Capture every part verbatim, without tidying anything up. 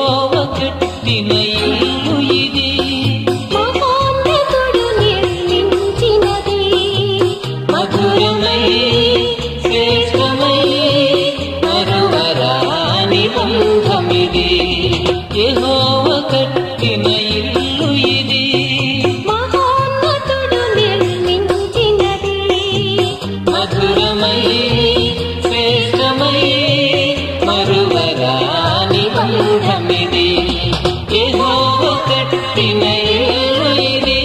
యెహోవా కట్టిన ఇల్లు ఇది, మహోన్నతుడు నిర్మించినది, మధురమై శ్రేష్టమై మరువరాని బంధమిది. యెహోవా కట్టిన ఇల్లు ఇది, మహోన్నతుడు నిర్మించినది, మధురమై శ్రేష్టమై మరువరాని బంధమిది. యెహోవా కట్టిన ఇల్లు ఇది.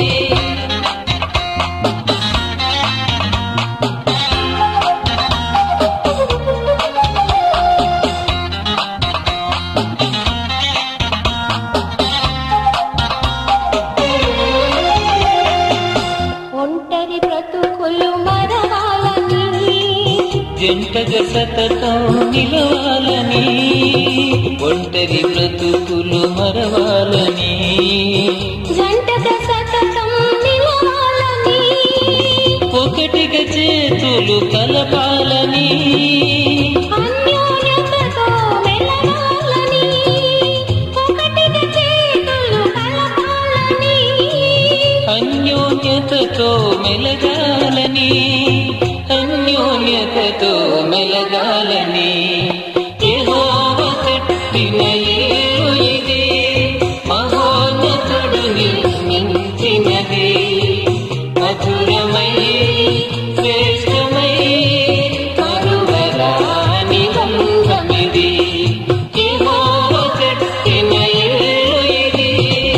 ఒంటరి బ్రతుకులు మరవాలని, జంటగా సతతం నిలవాలని, ఒంటరి బ్రతుకులు మరవాలని, జంటగా సతతం నిలవాలని, ఒకటిగా చేతులు కలపాలని, అన్యోన్యతతో మెలగాలని, ఒకటిగా చేతులు కలపాలని, అన్యోన్యతతో మెలగాలని, అన్యోన్యతతో మెలగాలని. యెహోవా కట్టిన ఇల్లు ఇది, మహోన్నతుడు నిర్మించినది, మధురమై శ్రేష్టమై మరువరాని బంధమిది. యెహోవా కట్టిన ఇల్లు ఇది.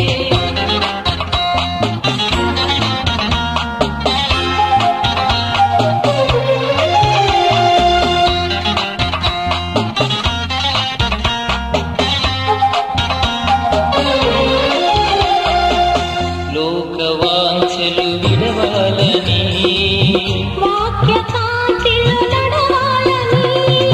లోకవాంఛలు విడవాలని, వాక్య కాంతిలో నడవాలని,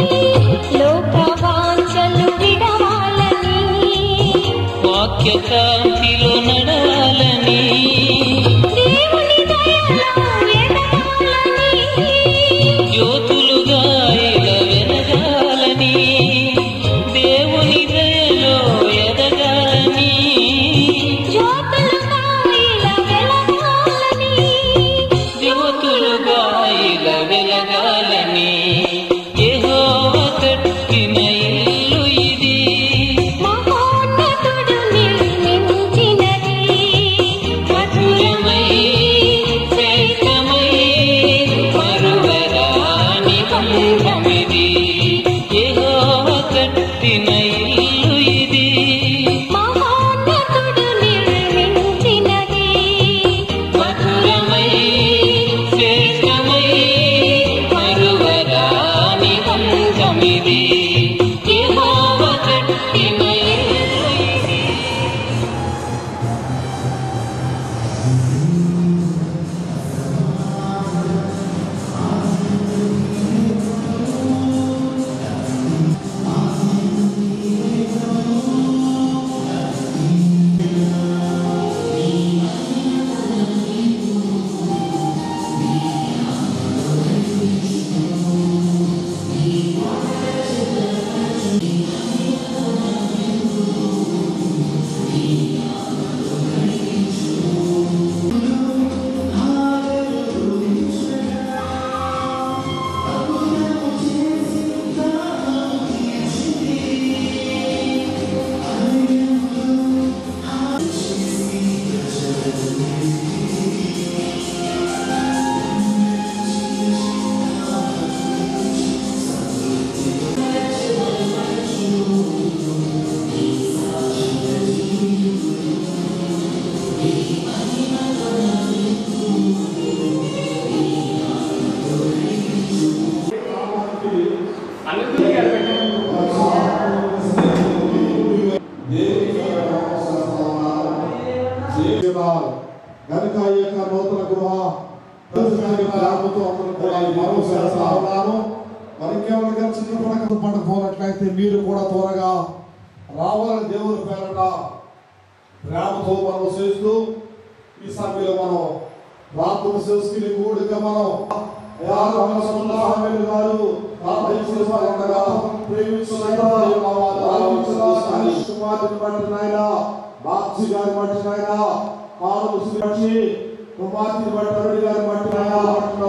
లోకవాంఛలు విడవాలని, వాక్య కాంతిలో నడవాలని, దేవుని దయలో ఎదగాలని, జ్యోతులుగా ఇలా వెలగాలని, దేవుని దయలో ఎదగాలని, జ్యోతులుగా ఇలా వెలగాలని, జ్యోతులుగా ఇలా వెలగాలని. యెహోవా కట్టిన ఇల్లు ఇది, మహోన్నతుడు నిర్మించినది, మధురమై శ్రేష్టమై మరువరాని బంధమిది. యెహోవా కట్టిన ఇల్లు ఇది, మహోన్నతుడు నిర్మించినది, మధురమై శ్రేష్టమై మరువరాని బంధమిది. యెహోవా కట్టిన ఇల్లు ఇది. కనుక ఈ యొక్క నూతన గృహ గ్రామంతో అందరూ కూడా మరో చేస్తాను. మరి ఇంకేమైనా చిన్న పడకపోనట్లయితే మీరు కూడా త్వరగా రావాలని దేవుని పేరట ప్రేమతో మనం చేస్తూ ఈ సమయంలో మనం ప్రార్థన చేసుకుని కూడిక మనం గారు ప్రేమించిన కుమార్తెని బట్టి నాయన బాప్సి గారి బట్టి నాయన పాలు ముసుగు బట్టి కుమార్తెని బట్టి అరుడి గారి బట్టి నాయన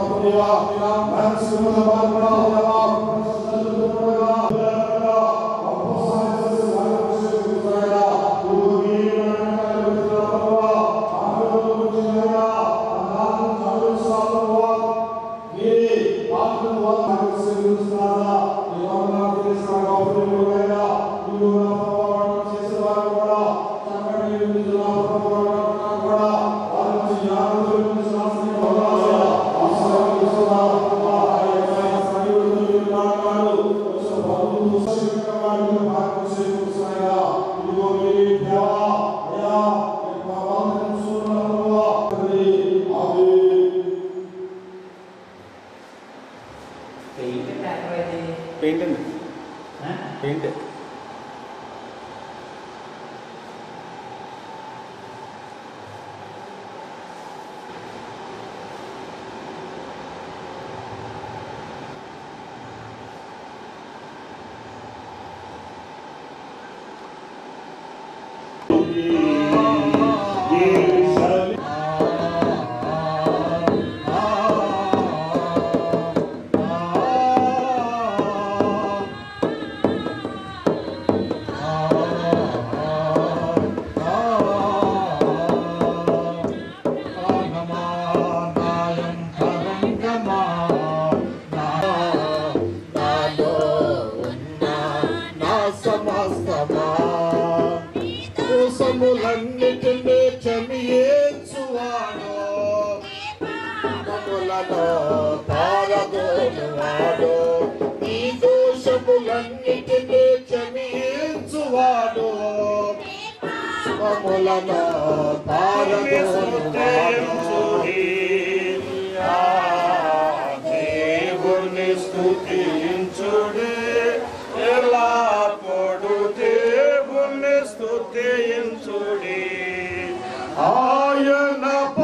పెయింట్ అండి పెయింట్ దోషములన్నిటినీ క్షమించువాడు పాపములను పారదోలువాడు నీ దోషములన్నిటినీ క్షమించువాడు పాపములను పారదోలువాడు దేవుని స్తుతించుడి ఎల్లప్పుడు దేవుని స్తుతించుడి ఆయన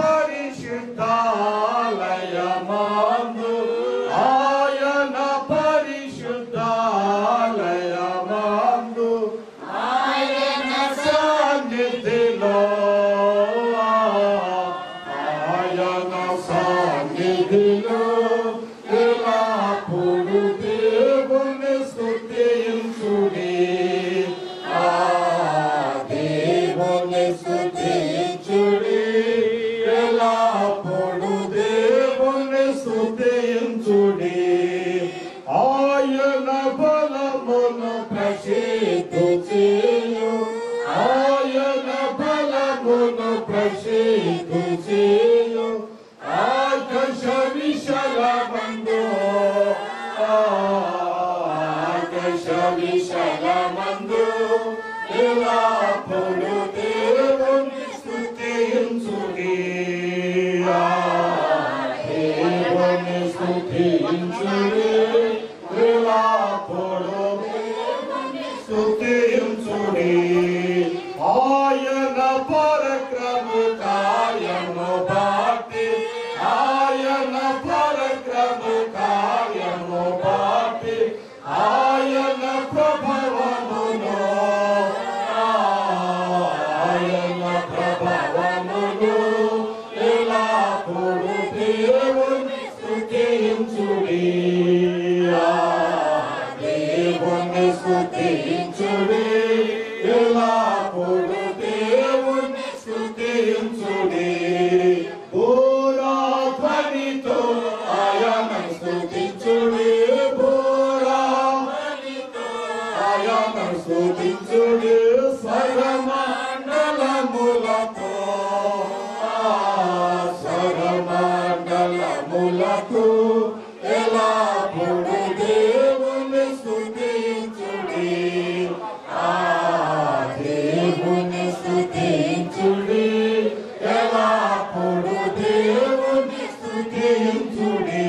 పరిశుద్ధాలయమందు ఆయన పరిశుద్ధాలయమందు ఆయన సన్నిధిలో ఆయన సన్నిధిలో ఎల్లప్పుడు దేవుని స్తుతించుడి దేవుని స్తుతించుడి ఎల్లప్పుడు దేవుని స్తుతించుడి ఆయన బలమును ప్రసిద్ధి చేయు ఆయన బలమును ప్రసిద్ధి చేయు ఆకాశ విశాలమందు ఆకాశ విశాలమందు ఎల్లప్పుడు దేవుని స్తుతించుడి దేవుని స్తుతించుడి ఎల్లప్పుడు స్తుతించుడి ఆయన పరక్రమ కార్యము బట్టి ఆయన పరక్రమ కార్యము బట్టి ఆయన ప్రభావమును ఆయన ప్రభావమును ఎల్లప్పుడు దేవుని స్తుతించుడి దేవుని స్తుతించుడి ఎల్లప్పుడు దేవుని స్తుతించుడి బోరాధ్వనితో ఆయన స్తుతించుడి బోరాధ్వనితో ఆయన స్తుతించుడి స్వరమండలములతో స్వరమండలములతో ఎల్లప్పుడు దేవుని స్తుతించుడి దేవుని స్తుతించుడి ఎల్లప్పుడు దేవుని స్తుతించుడి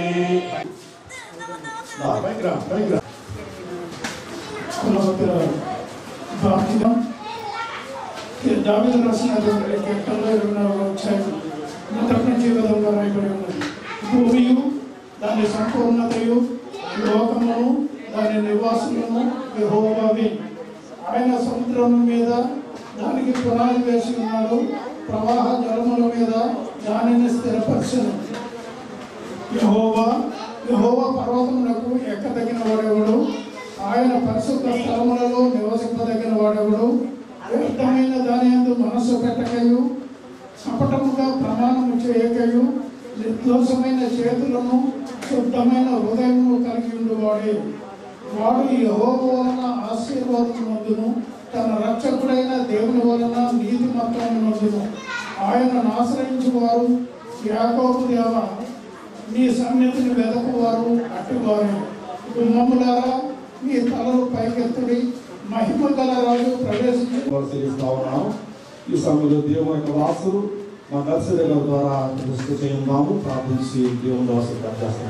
దావీదు రాసినటువంటి కీర్తనలో ఇరవై నాలుగో అధ్యాయం మొదటి నుంచి విధంగా రాయబడి ఉన్నది. భూమియు దాని సంపూర్ణతయు లోకమును దాని నివాసులను యెహోవావి. ఆయన సముద్రం మీద దానికి పునాది వేసి ఉన్నాడు, ప్రవాహ జలముల మీద దానిని స్థిరపరచను. యెహోవా యెహోవా పర్వతములకు ఎక్కదగిన వాడెవడు? ఆయన పరిశుద్ధ స్థలములలో నివసింపదగిన వాడెవడు? వ్యర్థమైన దాని యందు మనస్సు పెట్టకయు, కపటముగా ప్రమాణము చేయకయు, నిర్దోషమైన చేతులను శుద్ధమైన హృదయము కలిగి ఉండువాడే. వాడు యెహోవా వలన ఆశీర్వాదం నందును, తన రక్షకుడైన దేవుని వలన నీతిమంతం నందును. ఆయనను ఆశ్రయించు వారు యాకోబు దేవా, నీ సన్నిధిని వెదకువారు అట్టువారు. గుమ్మములారా మీ తలలు పైకెత్తుడి, మహిమ గల రాజు ప్రవేశించి పరిశీలిస్తా ఉన్నాం. ఈ సమయంలో దేవుని యొక్క వాసులు మా దర్శకుల ద్వారా దృష్టి చేయున్నాము. ప్రార్థించి దేవుని వాసులు చేస్తాం.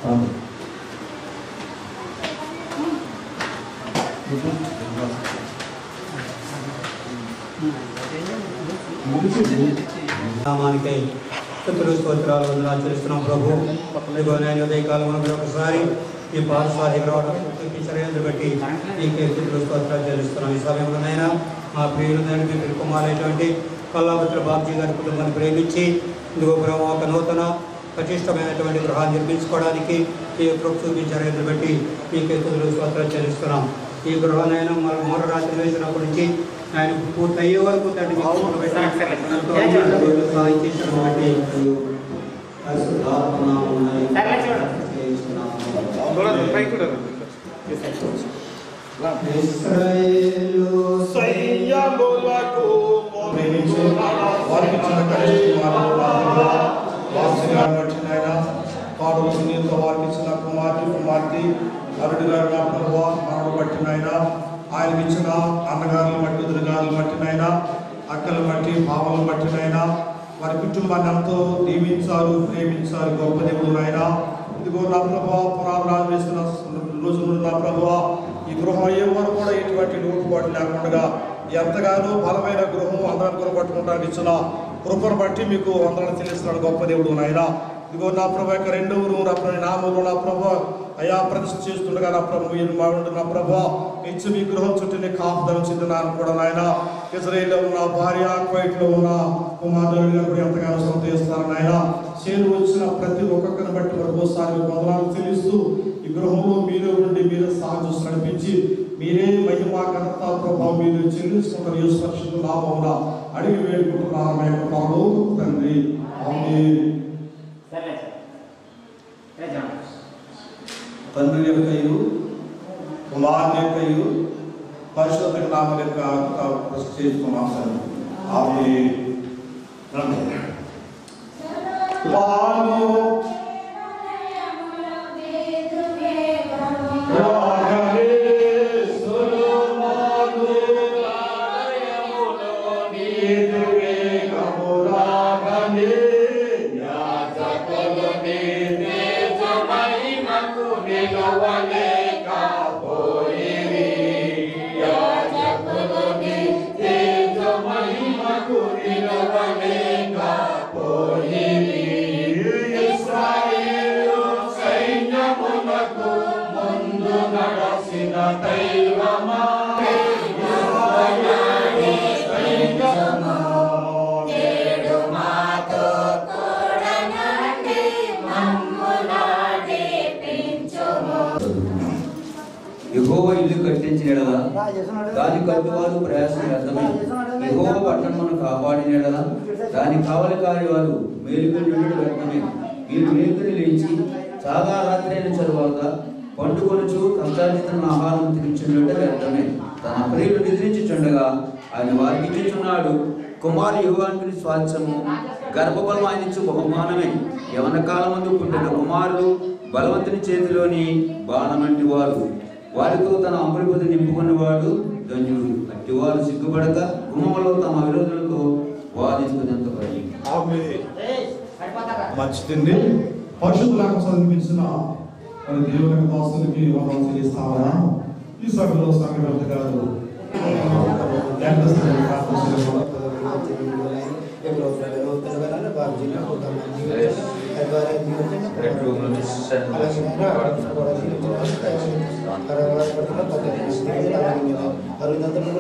నామానికై స్తుతులు స్తోత్రాలు వందనాలు చెల్లిస్తున్నాం ప్రభు. ఇదిగో నేను ఉదయకాలం ఒకసారి ఈ పాఠశాల చర్యలు బట్టి నీకే స్తుతులు స్తోత్రాలు చెల్లిస్తున్నాం. ఈ సమయంలోనైనా మా ప్రియులు మీ కుమారైనటువంటి కల్లాపత్ర బాబ్జీ గారి కుటుంబాన్ని ప్రేమించి ఇదిగో ప్రభు ఒక నూతన ప్రతిష్టమైనటువంటి గృహాన్ని నిర్మించుకోవడానికి ఈ ప్రభు చూపించారు బట్టి నీకే స్తుతులు స్తోత్రాలు చెల్లిస్తున్నాం. ఈ గృహాన్ని మనం మూడు రాత్రి వేసినప్పటి నుంచి ఆయన పూర్తి అయ్యే వరకు తండ్రి సాయం చేసిన బట్టి వారికి ఇచ్చిన కుమార్తె కుమార్తె అరుడు గారు నా ప్రభు మనను పట్టినైనా ఆయన ఇచ్చిన అన్నగారులు బట్టి దుర్గారులు బట్టినైనా అక్కలు బట్టి భావాలు బట్టినైనా వారి కుటుంబాన్ని ఎంతో దీవించారు, ప్రేమించారు. గొప్ప దేవుడు నాయన. ఇదిగో నా ప్రభావ పునరాలు వేస్తున్న రోజులు నా ప్రభావ ఈ గృహం ఎవరు కూడా ఎటువంటి లోటుపాటు లేకుండా ఎంతగానో బలమైన గృహం అందరం కొరపట్టుకుంటానికి ఇచ్చిన కృపను బట్టి మీకు అందరం తెలుస్తున్నాడు. గొప్ప దేవుడు నాయన. ఇదిగో నా ప్రభు యొక్క రెండవ రూమ్ నా ప్రభు నామంలో నా ప్రభు అయా ప్రతిష్ఠ చేస్తుండగా నా ప్రభు మీరు మాట్లాడు నా ప్రభు ఇచ్చి మీ గృహం చుట్టూనే కాపుదలం చెందినాను కూడా నాయన. ఇజ్రాయేల్లో ఉన్న భార్య, కువైట్లో ఉన్న కుమారుడు కూడా ఎంతగానో సంతోషిస్తారు నాయన. చేరు వచ్చిన ప్రతి ఒక్కొక్కరిని బట్టి మరొకసారి వందనాలు చెల్లిస్తూ ఈ గృహంలో మీరే ఉండి మీరే సాగు నడిపించి మీరే మహిమ ఘనత ప్రభావం మీరు చెల్లించుకుంటారు. యేసు పరిశుద్ధ నామమున అడిగి వేడుకుంటున్నాను పరలోకపు తండ్రి. ఆమేన్. తండ్రి యొక్కయు కుమారుని యొక్కయు పరిశుద్ధ నామం యొక్క ప్రశ్న చేసుకున్నాం సార్. ఆమేన్. యెహోవా ఇల్లు కట్టించిన ఎడల దాని కట్టువారు ప్రయాసం వ్యర్థమే. యెహోవా పట్టణమును కాపాడిన ఎడల దాని కావలి కాని మేలుకొని ఉండడం వ్యర్థమే. వీరు మేలుకొని లేచి చాలా రాత్రి అయిన తరువాత పండుకొనుచు కంచార్జితమైన ఆహారం తినిచుండట వ్యర్థమే. తన ప్రియులు నిద్రించుచుండగా ఆయన వారికి ఇచ్చుచున్నాడు. కుమారు యెహోవానికి స్వాస్థ్యము, గర్భఫలం ఆయన ఇచ్చు బహుమానమే. యవన కాలమందు పుట్టిన కుమారులు బలవంతుని చేతిలోని బాణం వంటి వారు. వారితో తన అమృపతి నింపుకునేవాడు ధన్యుడు. అట్టివారు సిగ్గుపడక గుమ్మలో తమ విరోధులతో వాదించుకునేంత పని. మంచిదండి. పరిశుద్ధులకు చదివించిన మరి దేవుని దాసులకి వందనాలు చెల్లిస్తామన్నా. ఈ సభలో సంఘటన గారు అరవై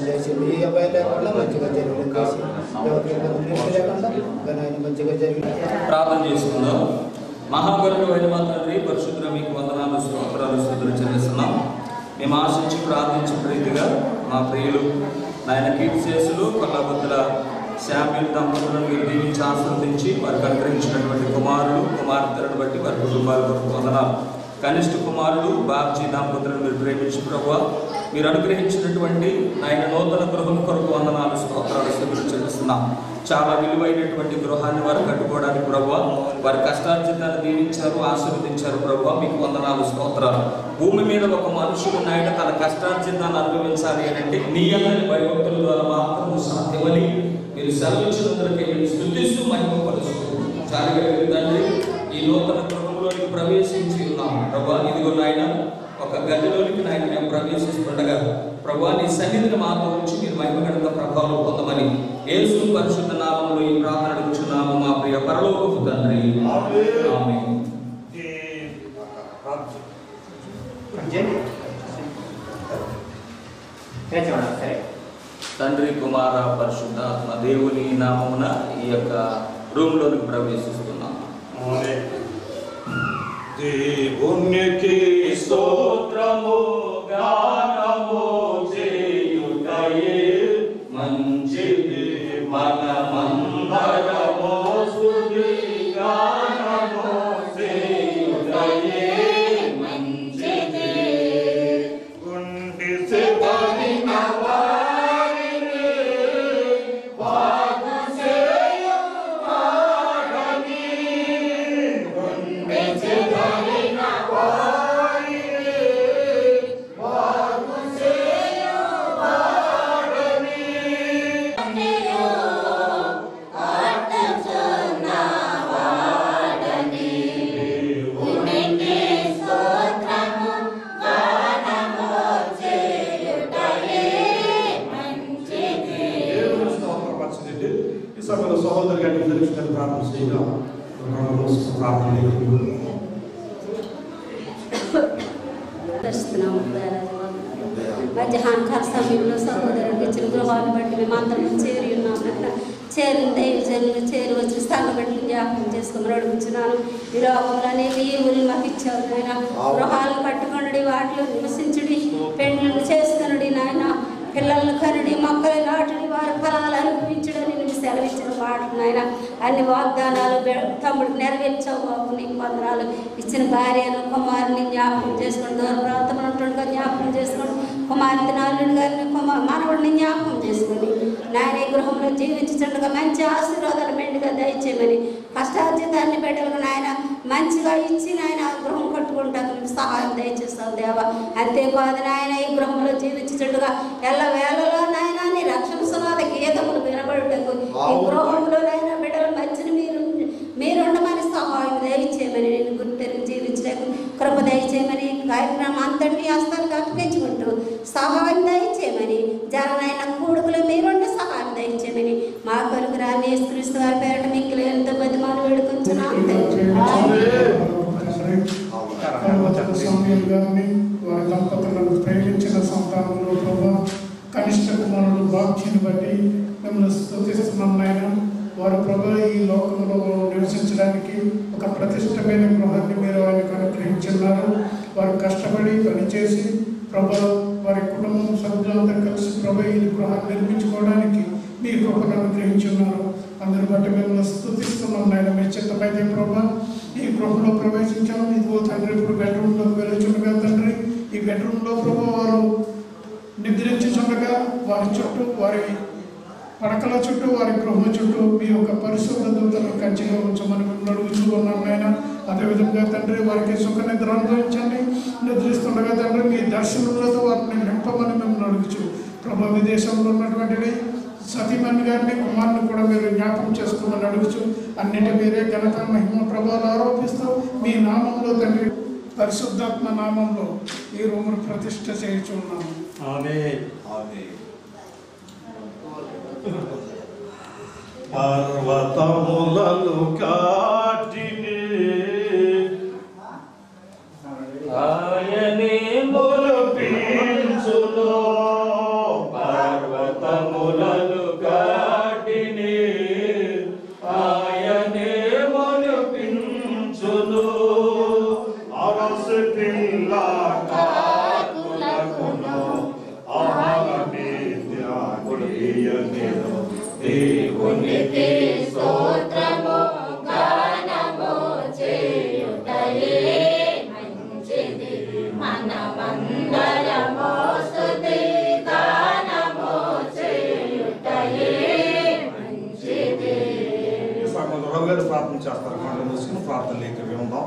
చేసింది. ఈ అబ్బాయి లేకుండా మంచిగా జరిగింది చేసి ఎవరికి లేకుండా ఆయన మంచిగా జరిగింది. ప్రార్థన చేసుకుందాం. మహాగరుడైన మా తండ్రి, పరిశుద్ధుల మీకు వందనాలు, స్తోత్రాలు, స్తుతులు చెల్లిస్తున్నాం. మేము ఆశించి ప్రార్థించిన రీతిగా మా ప్రియులు నాయన కీర్తిశేషులు కొల్లబుద్ధుల శామ్యుల్ దంపతులను మీరు దీవించి ఆస్వాదించి వారికి అనుగ్రహించినటువంటి కుమారులు కుమార్తెలను బట్టి వారి కుటుంబాల కొరకు వందనాలు. కనిష్ట కుమారుడు బాబ్జీ దంపతులను మీరు ప్రేమించిన ప్రభువా, మీరు అనుగ్రహించినటువంటి ఆయన నూతన గృహం కొరకు వందనాలు, స్తోత్రాలు, స్తుతులు చెల్లిస్తున్నాం. చాలా విలువైనటువంటి గృహాన్ని వారు కట్టుకోవడానికి ప్రభువా, వారి కష్టార్జితాన్ని దీవించారు, ఆశీర్వదించారు ప్రభువా, మీకు వందనాలు, స్తోత్రాలు. భూమి మీద ఒక మనుషుడు నాయన తన కష్టార్జితాన్ని అనుభవించాలి అంటే నీ అందరి భయభక్తుల ద్వారా మాత్రము సాధ్యమని మీరు సెలవిచ్చినందుకే మీరు స్తుతిస్తూ మహిమపరుస్తూ చాలుగా తండ్రి ఈ నూతన గృహంలోనికి ప్రవేశించి ఉన్నాము ప్రభా. ఇదిగో నాయన ఒక గదిలోనికి నాయన మేము ప్రవేశిస్తుండగా ప్రభా నీ సన్నిధిని మాతో ఉంచి మీరు మహిమగణత ప్రభావం పొందమని యేసు పరిశుద్ధ నామములో ఈ ప్రార్థన అడుగుచున్నాము మా ప్రియ పరలోకపు తండ్రి. ఆమేన్. తండ్రి కుమార పరిశుద్ధాత్మ దేవుని నామమున ఈ యొక్క రూమ్ లోనికి ప్రవేశిస్తున్నాం. దేవునికి స్తోత్రము గానము చేయుటయే మంచిది, మనమందరము స్తుతి గానము చేయుటయే మంచిది. గుండె సెపరిన వారిని బాగు చేయువాడని, గుండె సెపరిన వారిని బాగు చేయువాడని. ఈ సమయంలో సహోదరు గారిని దర్శించిన ప్రార్థన చేద్దాం. ప్రార్థన మధ్యాహ్నకాల సమయంలో సహోదరుడు ఇచ్చిన గృహాన్ని బట్టి మేము అందరం చేరి ఉన్నాం. చేరిన దైవజనులు చేరి వచ్చి స్థానం బట్టి జ్ఞాపకం చేసుకుని అడుగుతున్నాను. ఈ లోకంలో అనేవి ఈ ఊరిని మాకు ఇచ్చారు నాయన. గృహాలను కట్టుకొనడి, వాటిలో నివసించుడి, పెండ్లను చేసుకునడి నాయన, పిల్లలను కనుడి, మొక్కలు నాటుడి, వారి ఫలాలు అనుభవించడని నువ్వు సెలవిచ్చిన మాటలు నాయన. అన్ని వాగ్దానాలు తమ్ముడికి నెరవేర్చావు బాబు, నీకు వందనాలు. ఇచ్చిన భార్యను కుమారుని జ్ఞాపకం చేసుకుని, దూర ప్రాంతంలో ఉంటుండగా జ్ఞాపకం చేసుకుని, కుమార్తె నాలుగు గారిని కుమార్ మనవుడిని జ్ఞాపకం చేసుకుని నాయన ఈ గృహంలో జీవించుండగా మంచి ఆశీర్వాదాలు మెండుగా దయచేయమని, కష్టార్జితాన్ని బిడ్డలకు నాయన మంచిగా ఇచ్చి నాయన ఆ గృహం కట్టుకుంటాకు సహాయం దయచేస్తావు దేవా. అంతేకాదు నాయన ఈ గృహంలో జీవించుండగా ఎల్ల వేళలో నాయన నీ రక్షణ సునాద గీతములు వినబడుటకు ఈ గృహంలో నాయన బిడ్డలు మంచిని మీరు మీరుండమని సహాయం దయచేయమని, నేను గుర్తెరిగి జీవించడానికి కృప దయచేయమని, కార్యక్రమం అంతటి హస్తానికి అప్పగించుకుంటూ సహాయం దయచేయమని, జననైన కూడుకులు మీరుండి సహాయం దయచేయమని, మా కొరకు రాని యేసుక్రీస్తు వారి పేరట మీకు ఎంతో బతిమాలు వేడుకుంటున్నాం తండ్రి. స్వామి గారిని వారి దంపతులను ప్రేమించిన సంతానంలో ప్రభా కనిష్ట కుమారుడు బాధ్యని బట్టి మిమ్మల్ని స్తుతిస్తున్నాం నాయన. వారు ప్రభు ఈ లోకంలో నివసించడానికి ఒక ప్రతిష్టమైన గృహాన్ని మీరు వారికి అనుగ్రహించున్నారు. వారు కష్టపడి పనిచేసి ప్రభు వారి కుటుంబం సభ్యులంతా కలిసి ప్రభు ఈ గృహాన్ని నిర్మించుకోవడానికి మీ కృపను అనుగ్రహించున్నారు. అందరి బట్టి మిమ్మల్ని స్తుతిస్తున్నాం నాయన. మీ చిత్తమైతే ప్రభు ఈ గృహంలో ప్రవేశించాము. ఇదిగో తండ్రి ఇప్పుడు బెడ్రూమ్లోకి వెళ్ళొచ్చుండగా తండ్రి ఈ బెడ్రూమ్లో ప్రభు వారు నిద్రించుచుండగా వారి చుట్టూ వారి పడకల చుట్టూ వారి గృహం చుట్టూ మీ యొక్క పరిశుభ్ర దూతలను కంచిగా ఉంచమని మిమ్మల్ని అడుగుతూ ఉన్నాను నాయన. అదేవిధంగా తండ్రి వారికి సుఖ నిద్ర అనుభవించండి. నిద్రిస్తుండగా తండ్రి మీ దర్శనములతో వారిని నింపమని మిమ్మల్ని అడుగుచు ప్రభు విదేశంలో ఉన్నటువంటి సతీమణి గారిని కుమార్ని కూడా మీరు జ్ఞాపకం చేసుకోమని అడుగుచు అన్నిటి మీరే ఘనత మహిమ ప్రభావాలు ఆరోపిస్తూ మీ నామంలో తండ్రి పరిశుద్ధాత్మ నామంలో ఈ రూమును ప్రతిష్ఠ చేయుచున్నాము. ఆమేన్. పర్వతములను కాటిని ఆయనే మొలపించును, పర్వత చేయనిను దేవునికి స్తోత్రము గానము చేయుటయే మంచిది మనమందరము స్తుతి గానము చేయుటయే మంచిది. రవి గారు ప్రార్థన చేస్తారు. కళ్ళు మూసుకుని ప్రార్థన లేక ఉందాం.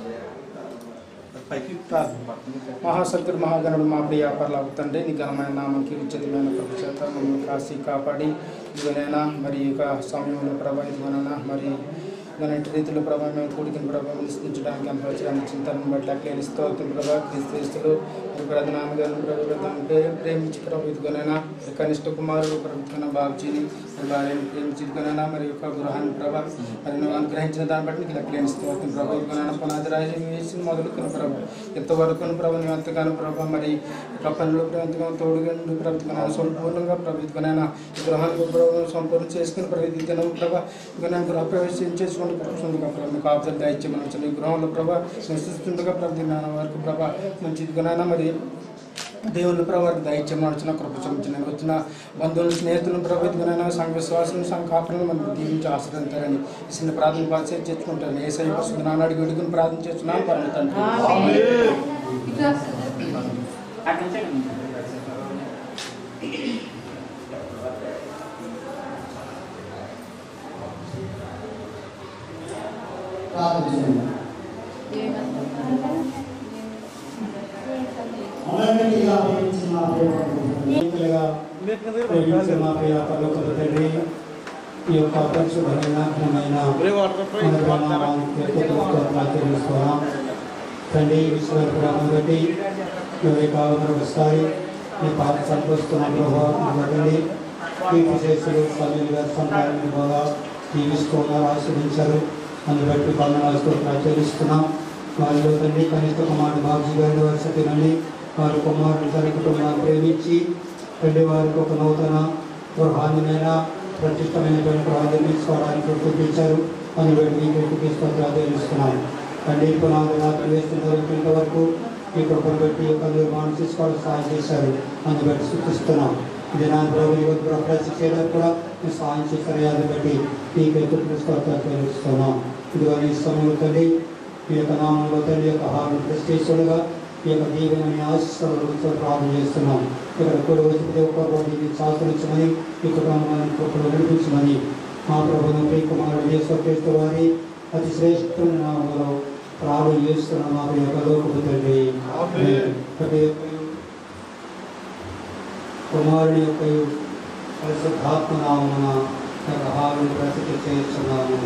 పైకి మహాశక్తుడు మహాగణుడు మా ప్రియ పర్లాపు తండ్రి నీ ఘనమైన నామంకి ఉచితమైన ప్రభు చేత మమ్మల్ని కాసి కాపాడి ఇదిగోనైనా మరి ఈ యొక్క సమయంలో ప్రభా ఇదిగోనైనా మరి దాని రీతిలో ప్రభావం మేము కూడికిన ప్రభావం విశ్లేషించడానికి అనుభవించడానికి చింతనను బట్టి అట్లా స్తోత్రం ప్రభా క్రీస్తులు ప్రభు నాన్నగారిని ప్రభు ప్రేమించి ప్రభు ఇదిగోనైనా కనిష్ట కుమారుడు ప్రభుత్వ బాబుజీని భార్యను ప్రేమించి ఇదిగోనైనా మరి యొక్క గృహాన్ని ప్రభా మరి నువ్వు అనుగ్రహించిన దాన్ని బట్టి నీకు లెక్కలేని స్తోత్రం ప్రభు ఇదిగోనైనా పునాది రాజ్యం వేసి మొదలుకున్న ప్రభు ఎంతవరకు ప్రభు నువ్వు ఎంతగానో ప్రభావ మరి యొక్క పనులు ఎంతగానో తోడుగా నుండి ప్రభుత్వ సంపూర్ణంగా ప్రభు ఇదిగోనైనా గృహాన్ని ప్రభావం సంపూర్ణ చేసుకుని ప్రభు ఇదిగోనైనా ప్రభా ఇదిగోనైనా గృహ ప్రవేశం చేసుకుని పడుతుండగా ప్రభు మీకు ఆఫర్ దయచేసి మనం ఈ గృహంలో ప్రభా నివసిస్తుండగా ప్రభు జ్ఞానం వరకు ప్రభా మంచి ఇదిగోనైనా మరి దేవుని ప్రభావం దయచేయమని కృప చూపించిన వచ్చిన బంధువులు స్నేహితులను ప్రభుత్వమైన సంఘ విశ్వాసం సంఘ కాపులను మనం దీవించి ఆశ్రయించారని చిన్న ప్రార్థన బాగా చేసుకుంటారని ఏ సై వస్తుంది నానాడు గడుగుని ప్రార్థన చేస్తున్నాను పరమ తండ్రి. ఈ యొక్క పరిశుభ్రమైన తండ్రి విశ్వప్రాణం బట్టి ఎవరి కావాలి ఒకసారి ఈ పాట సంతోషిస్తున్న ప్రభావం ఈ విశేషులు సమయంగా సంతానాన్ని బాగా జీవిస్తున్నారు ఆశ్రయించారు. అందుని బట్టి పాలన చెల్లిస్తున్నాం. వారిలో తండ్రి కనిష్ట కుమారుడు బాబుజీ గారి వరుసటి నుండి వారి కుమారుడు తన కుటుంబాన్ని ప్రేమించి తండ్రి వారికి ఒక నూతన గృహాన్నినైనా ప్రతిష్టమైనటువంటి గృహాన్ని నిర్మించుకోవడానికి చూపించారు. అందులో మీకు తీసుకొచ్చి తెలుస్తున్నాను. తండ్రి పునాది వేస్తున్న ఇంతవరకు ఈ కృపను బట్టి ఒక నిర్మాణం తీసుకోవడానికి సహాయం చేశారు. అందుని బట్టి సూచిస్తున్నాం. ఇది నా ప్రభుత్వ ప్రతి చేయడానికి కూడా మీరు సహాయం చేశారు. దాన్ని బట్టి మీకు ఎత్తు తీసుకొచ్చి తెలుస్తున్నాం. ఇదివరకు ఈ సమయంలో తండ్రి ఈ యొక్క నామంలో తండ్రి యొక్క హారం ప్రశ్నిస్తుడుగా ఈ యొక్క దీవెనని ఆశిస్తూ ప్రార్థన చేస్తున్నాం. ఇక్కడ కూడా వచ్చి శాస్త్రించమని ఈ కుటుంబాన్ని కృపను నడిపించమని మా ప్రభుత్వం ప్రియ కుమారుడు యేసుక్రీస్తు వారి అతి శ్రేష్ఠమైన నామంలో ప్రార్థన చేస్తున్నాం. మా యొక్క లోకపు తండ్రి కుమారుని యొక్క పరిశుద్ధాత్మ నామమున యొక్క హారం ప్రసిద్ధి చేస్తున్నాము.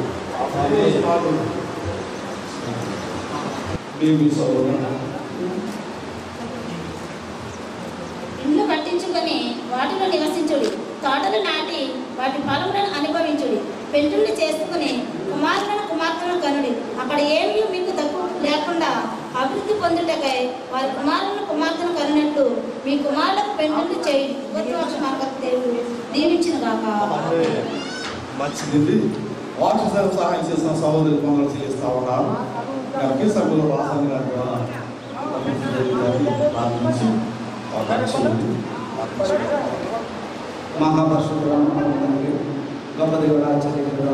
ఇండ్లు కట్టించుకొని వాటిలో నివసించుడి, తోటలు నాటి వాటి ఫలములను అనుభవించుడి, పెంటుల్ని చేసుకుని కుమారులను కుమార్తెలను కనుడి. అక్కడ ఏమీ మీకు తక్కువ లేకుండా అభివృద్ధి పొందుటకై వారి కుమారులను కుమార్తెను కనునట్లు మీ కుమారులకు పెంటుల్ని చేయండి. గొప్ప దేవుడు దీవించిన గాక. మంచిది. వాటి సహాయం చేసిన సహోదరి పనులు చేస్తా ఉన్నారు. గారికి సభ్యులు రాసాని గారి ద్వారా ప్రార్థించి మహాపరుషుడు గొప్ప దేవుడు ఆచార్య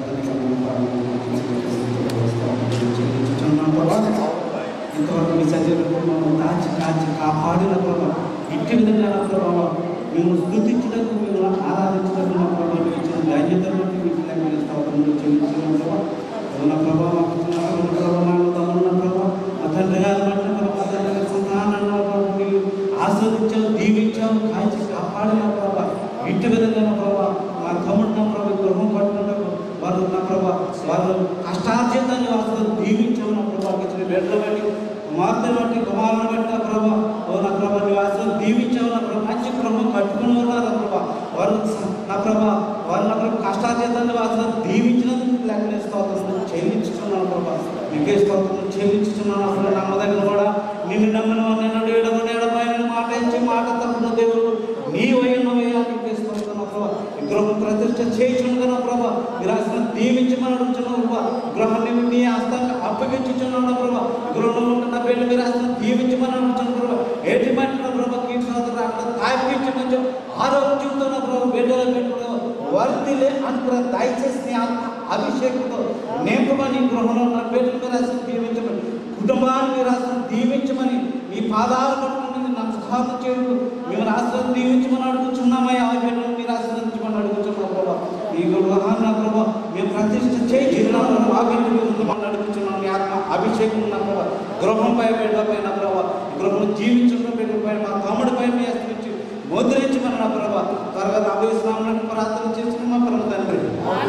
ఇంతవరకు మీ సజీవులకు మమ్మల్ని కాచి కాచి కాపాడిన ప్రభావం ఇంటి విధంగా ప్రభావం మేము స్థుతించడానికి మిమ్మల్ని ఆరాధించడానికి మా ప్రభావం ఇచ్చిన ధన్యతను బట్టి మీకు లెక్కలు స్తోత్రములు చెల్లించిన ప్రభావం ఉన్న ప్రభావం ప్రభావం తమ్మున్న ప్రభావం మా తండ్రి గారి బట్టి మా తండ్రి గారి సంతానాన్ని మీరు ఆస్వాదించావు, దీవించావు, కాచి కాపాడిన ప్రభావం ఇంటి విధంగా ప్రభావ మా తమ్ముడిన ప్రభావ గృహం కట్టుకుంటారు వారు ఉన్న ప్రభావ వారు కష్టార్జితాన్ని వారు దీవించావు నా ప్రభావం ఇచ్చిన బిడ్డలు బట్టి కుమార్తె బట్టి కుమారుని బట్టి నా ప్రభావ ఓ నా ప్రభావ నివాసం దీవించావు నా ప్రభావ మంచి గృహం కట్టుకుని ఉన్నారు నా ప్రభావ వారు నా ప్రభావ వారు నా ప్రభావ కష్టార్జితాన్ని వారు దీవించినందుకు లెక్కలే స్తోత్రం చెల్లించుతున్నాను ప్రభావ నీకే స్తోత్రం చెల్లించుతున్నాను. అసలు నమ్మదగిన కూడా నిన్ను నమ్మిన నిన్ను ఎడమని ఎడమైన మాట ఇచ్చి మాట తప్పున దేవుడు నీ వయ్యన్నవయ్యా నీకే స్తోత్రం ప్రభావ గృహం ప్రతిష్ట చేయించున్న ప్రభావ మీరు అసలు దీవించమని అడుగుతున్నావు ప్రభావ గృహాన్ని నీ హస్తాన్ని అప్పగించుచున్నాను ప్రభావ గృహంలో ఉంటున్న బిడ్డ మీరు అసలు దీవించమని అడుగుతున్నాను ప్రభావ ఏటి పట్టిన ప్రభావ కీర్తి అక్కడ తాపించమని ఆరోగ్యంతో ప్రభావ బిడ్డల బిడ్డలు వర్తిలే అనుకున్న దయచేసి నీ ఆత్మ అభిషేకంతో నింపమని గృహంలో ఉన్న బిడ్డల మీద రాసిన దీవించమని కుటుంబాన్ని మీరు రాసిన దీవించమని మీ పాదాలు పట్టుకుని నాకు సహాయం చేయడు మిమ్మల్ని ఆశ్రయం దీవించమని అడుగుతున్నామయ్యా ఆ బిడ్డలు మీరు ఆశ్రయించమని అడుగుతున్నాం ప్రభావ ఈ గృహాన్ని ప్రభావ మేము ప్రతిష్ట చేయి ఆ బిడ్డలు ఉండమని అడుగుతున్నాం మీ ఆత్మ అభిషేకం ఉన్న ప్రభావ గృహంపై బిడ్డలపై నా ప్రభావ గృహంలో జీవించిన బిడ్డలపై మా తమ్ముడిపై మీ అస్తరించి ముద్రించమని నా ప్రభావ త్వరగా రాబోయేస్తున్నామని ప్రార్థన చేసుకుని మా ప్రభు తండ్రి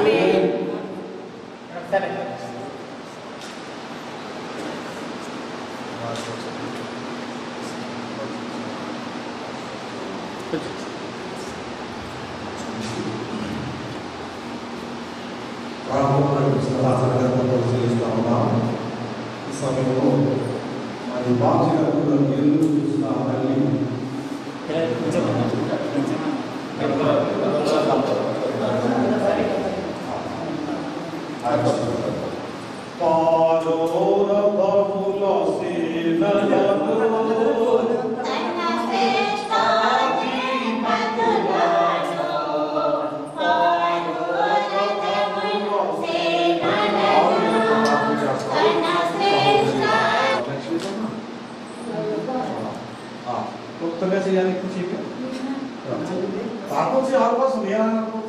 ఈ సమయంలో మరి బాధ్యతలు ఎల్లు చూసిన తల్లి పాదోర బహుళ సేనలను కొత్తగా చేయాలి పాపం అవకాశం ఏమన్నా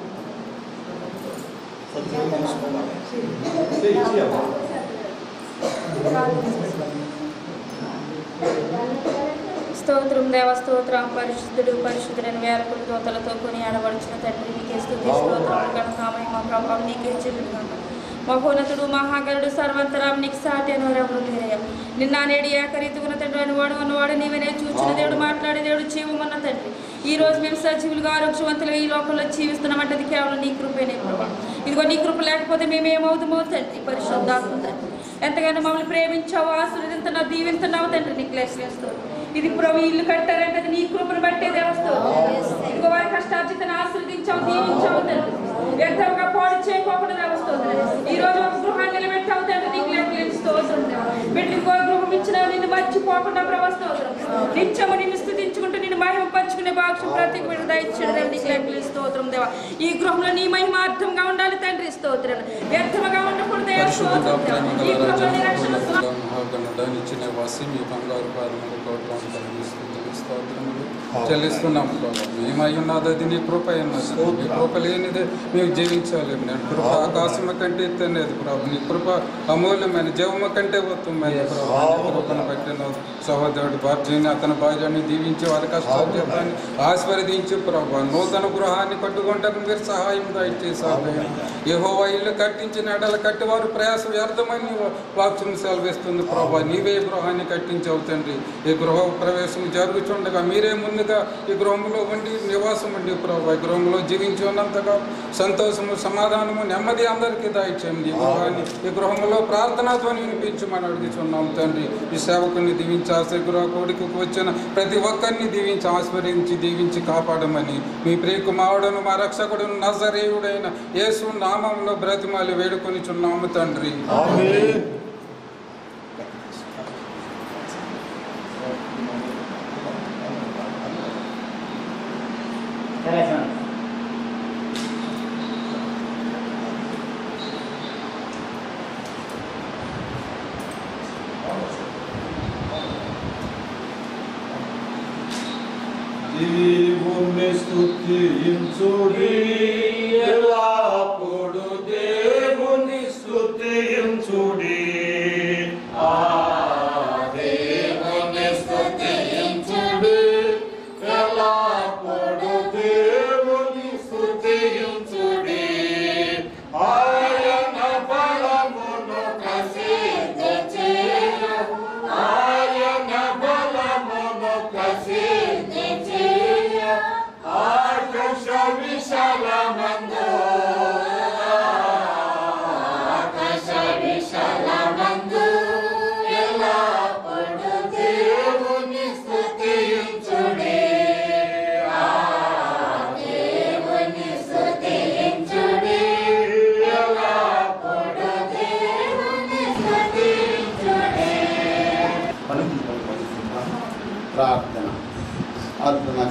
స్తోత్రం దేవ స్తోత్రం పరిశుద్ధుడు పరిశుద్ధుడైన వేల కొద్ది దోతలతో కొని ఆడబడుచున్న తండ్రి నీకే స్తుతి స్తోత్రం ఘనతామై మా ప్రభావం నీకే చెల్లుగాక మహోన్నతుడు మహాగరుడు సర్వంతరాం నీకు సాటి అనువరములు లేరయ్య నిన్న నేడు ఏకరీతిగున్న తండ్రి అని వాడు అన్నవాడు నీవనే చూచిన దేవుడు మాట్లాడే దేవుడు జీవమన్న తండ్రి ఈ రోజు మేము సజీవులుగా ఆరోగ్యవంతులుగా ఈ లోకంలో జీవిస్తున్నామంటే అది కేవలం నీ కృపేనే ప్రభావం ఇదిగో నీ కృప లేకపోతే మేము ఏమవుతామో తండ్రి పరిశుద్ధాత్మ తండ్రి ఎంతగానో మమ్మల్ని ప్రేమించావు ఆశీర్వదింతున్నావు దీవిస్తున్నావు తండ్రి నీకు లేస్తావు ఇది ప్రభు ఇల్లు కట్టారంటే అది నీ కృపను బట్టే దేవస్తావు ఇదిగో వారి కష్టార్జితను ఆశీర్వదించావు దీవించావు తండ్రి వ్యర్థంగా పాడు చేయకోకుండా దేవస్తుంది ఈ రోజు ఒక గృహాన్ని నిలబెట్టావు తండ్రి నీకు లేక స్తోత్రం బిడ్డకు గృహం ఇచ్చిన నిన్ను మర్చిపోకుండా ప్రభు స్తోత్రం నిత్యము నిన్ను స్తుతించుకుంటూ నిన్ను మహిమ పంచుకునే భాగ్యం ప్రతి బిడ్డ దయచేయడం నీకు లేక స్తోత్రం దేవా ఈ గృహంలో నీ మహిమార్థంగా ఉండాలి తండ్రి స్తోత్రం వ్యర్థంగా ఉండకూడదు ఈ గృహంలో నీ రక్షణ ఇచ్చిన వాసి మీ బంగారు స్తోత్రములు చెల్లిస్తున్నాం మేమై ఉన్నది అది నీ కృప ఉన్నది నీ కృప లేనిదే మేము జీవించలేము నేను కృప ఆకాశము కంటే ఎత్తనేది ప్రభు నీ కృప అమూల్యమైన జీవము కంటే ఉత్తమమైన ప్రభు కృపను పెట్టిన సహోదరుడు భార్యని అతని భార్యని దీవించి వారి కష్టాన్ని ఆశీర్వదించి ప్రభు నూతన గృహాన్ని కట్టుకుంటానికి మీరు సహాయం దయచేసారు యెహోవా ఇల్లు కట్టించిన ఎడలు కట్టి వారు ప్రయాస వ్యర్థమని వాక్యం సెలవిస్తుంది ప్రభు నీవే గృహాన్ని కట్టించావు తండ్రి ఈ గృహ ప్రవేశం జరుగుతుండగా మీరే ముందుగా ఈ గృహంలో ఉండి నివాసం ఉండి ప్రభు ఈ గృహంలో జీవించి ఉన్నంతగా సంతోషము సమాధానము నెమ్మది అందరికీ దయచేయండి ఈ గృహాన్ని ఈ గృహంలో ప్రార్థనాధ్వని వినిపించమని అడుగుతున్నాం తండ్రి ఈ సేవకుని దీవించి ఆశ్రయ గృహ కోడికి వచ్చిన ప్రతి ఒక్కరిని దీవించి ఆస్వాదించి దీవించి కాపాడమని మీ ప్రియ కుమారుడును మా రక్షకుడును నజరేయుడైన యేసు నామంలో బ్రతిమాలి వేడుకొనిచున్నాము తండ్రి దేవుని స్తుతించుడి ఎల్లప్పుడు దేవుని స్తుతించుడి ఆ దేవుని స్తుతించుడి ఎల్లప్పుడు దేవుని స్తుతించుడి ఆయన బలమును ప్రసిద్ధించెను ఆయన బలమును ప్రసిద్ధించెను ఆకాశ విశాలమందు ఆకాశ విశాలమందు ఎల్లప్పుడు దేవుని స్తుతించుడి ఆ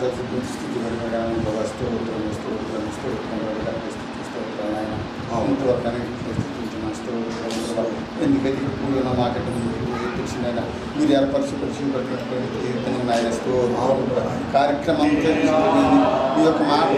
పరిశుద్ధ స్థితి కలగడానికి స్తోత్రం స్తోత్రం స్తోత్రం స్తోత్రం ఆయన ఇంతవరకు అన్నింటిలో స్థితించిన స్తోత్రం ఎందుకైతే కూడిన మాకంటే ముందు తెలిసిందైనా మీరు ఏర్పరిచి పరిశీలించినటువంటి కీర్తన ఆయన స్తోత్రం కార్యక్రమం మీ యొక్క మాట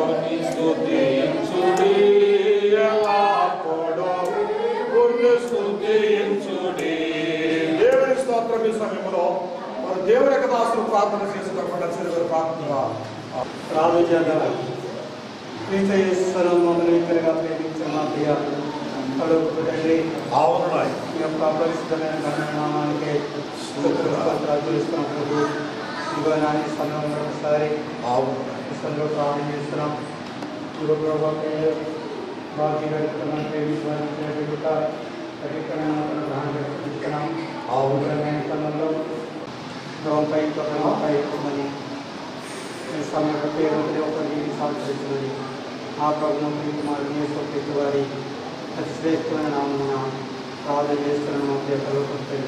దేవుని స్తోత్రం ఈ సమయంలో మరి దేవుని యొక్క దాసులు ప్రార్థన చేసి తప్పకుండా ప్రార్థనగా రాజుజాగల క్రీస్తు మొదలుగా ప్రేమించిన మా ప్రియ కలుపు తండ్రి అవును ఈ యొక్క అపరిశుద్ధమైన నామానికి చూస్తున్నాం ప్రభు ఇదిగో నాని సమయంలో ఒకసారి ఇష్టంలో ప్రార్థన చేస్తున్నాం ఇదిగో ప్రభావం బాధ్యత ప్రేమించడానికి పరికరణ గ్రహణిస్తున్నాం ఆ ఉగ్రమైన సమయంలో గృహంపై పై మరి సమయంలో పేరు ఒకటి సాధిస్తున్నది ఆ ప్రభుత్వం మాకు వారి అతి శ్రేష్టమైన నామమున ప్రార్థన చేస్తున్నాము దేశంలో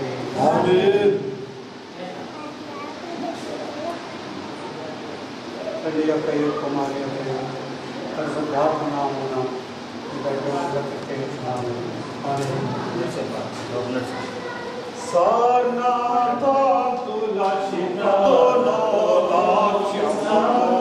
తండ్రి యొక్క కుమారి యొక్క పరిశుద్ధాత్మ నామమున ప్రత్యేకించున్నాము Sarnata tulashina no lakshana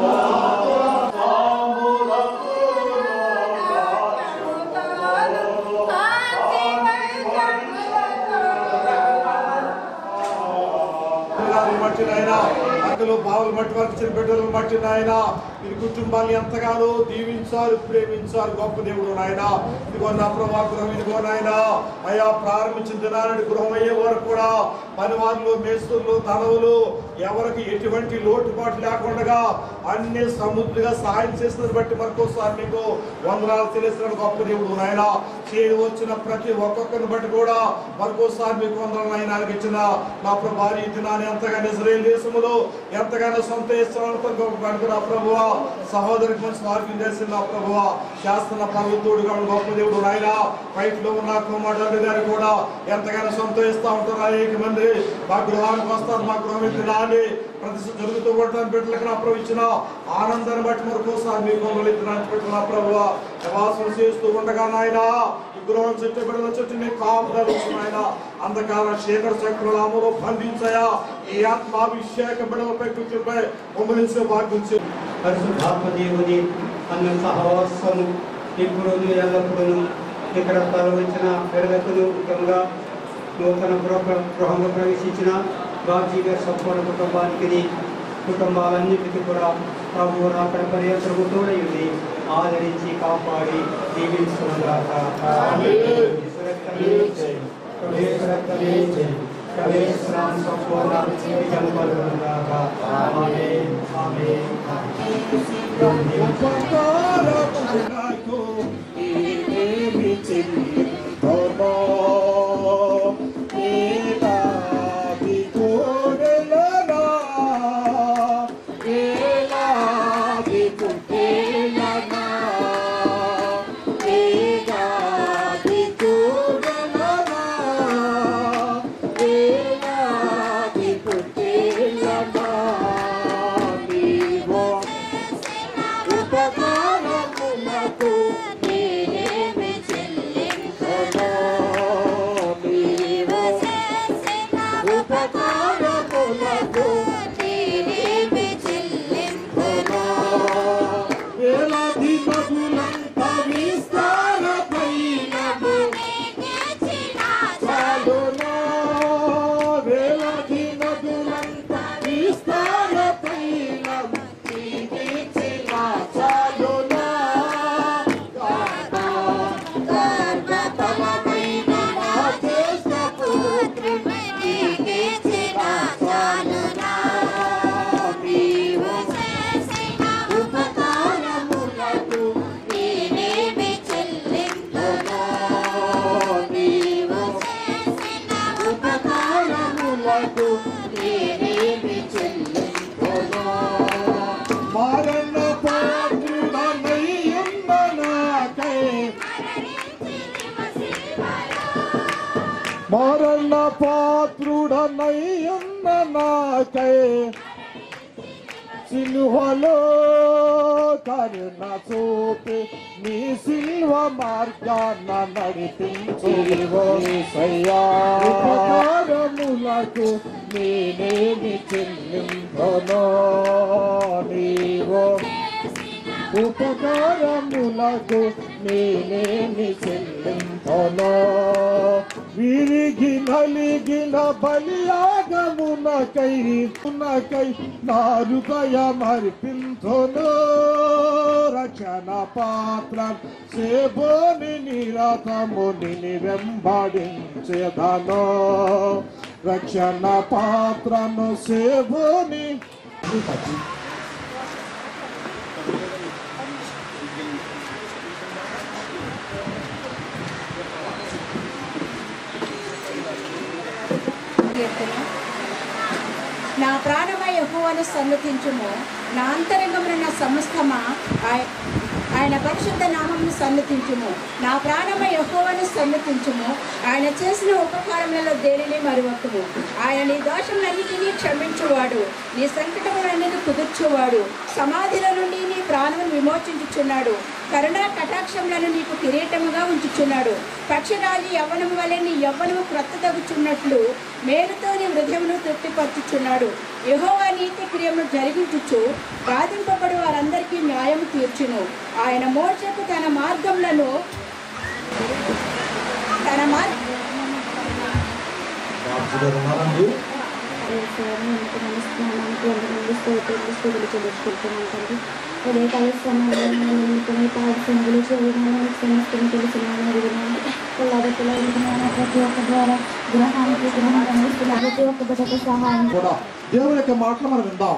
మట్టి నాయన అక్కలు బావులు మట్టి వరకు చిన్న బిడ్డలు మట్టి నాయన మీరు కుటుంబాన్ని ఎంతగానో దీవించారు ప్రేమించారు గొప్ప దేవుడు నాయన ఇదిగో నా ప్రభా గృహం ఇదిగో నాయన అయా ప్రారంభించిన దినాన్ని గృహం అయ్యే వరకు కూడా పనివారులు మేస్తులు తనవులు ఎవరికి ఎటువంటి లోటుపాటు లేకుండా అన్ని సమృద్ధిగా సహాయం చేసినది బట్టి మరొకసారి మీకు వందనాలు తెలిసిన గొప్ప దేవుడు నాయన చేరి వచ్చిన ప్రతి ఒక్కొక్కరిని బట్టి కూడా మరొకసారి మీకు వందనాలు నాయనానికి ఇచ్చిన నా ప్రభా ఈ దినాన్ని ఎంతగానో ఇజ్రాయేల్ దేశంలో ఎంతగానో సొంత ఇష్టం నా ప్రభువా సహోదరికి మంచి మార్గం చేసిన నా ప్రభువా శాస్త్ర పర్వతుడు గొప్ప దేవుడు నాయన బయటలో ఉన్న కుమారుడు గారు కూడా ఎంతగానో సంతోషిస్తూ ఉంటారు అనేక మంది మా గృహానికి వస్తారు మా గృహం ఎత్తినాన్ని ప్రతి జరుగుతూ ఉండటానికి బిడ్డలకు నా ప్రభు ఇచ్చిన ఆనందాన్ని బట్టి మరొకసారి మీ గొంగలు ఎత్తినాన్ని పెట్టిన నా ప్రభువా నివాసం చేస్తూ ఉండగా నాయన ఈ గృహం చుట్టూ బిడ్డల చుట్టూ నీ కాపుదలు ఆయన అంధకార శేఖర చక్రుల అమలు బంధించయా ఈ ఆత్మాభిషేక బిడ్డలపై కుటుంబపై ఉమ్మలించే భాగ్యం పరిశుద్ధాత్మ దేవుని అన్న సహవాసము ఇప్పుడు ఎల్లప్పుడూ ఇక్కడ తలవచ్చిన పెరగతులు ముఖ్యంగా నూతన గృహ గృహంలో ప్రవేశించిన బాబ్జీ గారి సంపూర్ణ కుటుంబానికి కుటుంబాలన్నిటికీ కూడా ప్రభు అక్కడ పర్యంతరము తోడైంది ఆదరించి కాపాడి దీవించుకున్నాక సంపూర్ణ విజయం కలుగునుగాక ఆమేన్ ఆమేన్ మరణ పాత్రుడనయ్యున్న నాకై సిలువలో కరుణ చూపి నీ సిల్వ మార్గాన నడిపించు ఉపకారములకు నేనేమి చెల్లింపనో నీవో ఉపకారములకు నేనేమి చెల్లింపనో విరిగి నలిగిన బలియాగమునకై మునకై నా హృదయమర్పింతును రక్షణ పాత్ర సేబోని నిరతముని వెంబడించేదను రక్షణ పాత్రను సేబోని నా ప్రాణమై యెహోవాను సన్నతించుము నా అంతరంగమున నా సమస్తమా ఆయన పరిశుద్ధ నామమును సన్నతించుము నా ప్రాణమై యెహోవాను సన్నతించుము ఆయన చేసిన ఉపకారములలో దేనిని మరువకుము ఆయన నీ దోషములన్నిటినీ క్షమించువాడు నీ సంకటములన్నిటి కుదుర్చువాడు సమాధిలో నుండి నీ ప్రాణమును విమోచించుచున్నాడు కరుణా కటాక్షములను నీకు కిరీటముగా ఉంచుచున్నాడు పక్షిరాజు యవ్వనము వలె నీ యవ్వనము క్రొత్త తగ్గుచున్నట్లు మేలుతో నీ హృదయమును తృప్తిపరచుచున్నాడు యెహోవా నీతి క్రియమును జరిగించుచు బాధింపబడి వారందరికీ న్యాయము తీర్చును ఆయన మోషకు తన మార్గములను తన మార్గ ఉదయ కాల సమయంలో పాడు సంగులు చేయడానికి సమస్తం తెలిసినాను ఎరుగున్నాను పిల్లల ప్రతి ఒక్క ద్వారా గ్రహానికి గ్రహం అందిస్తున్న ప్రతి ఒక్క బిడ్డకు సహాయం కూడా దేవుని యొక్క మాటలు మనం విందాం.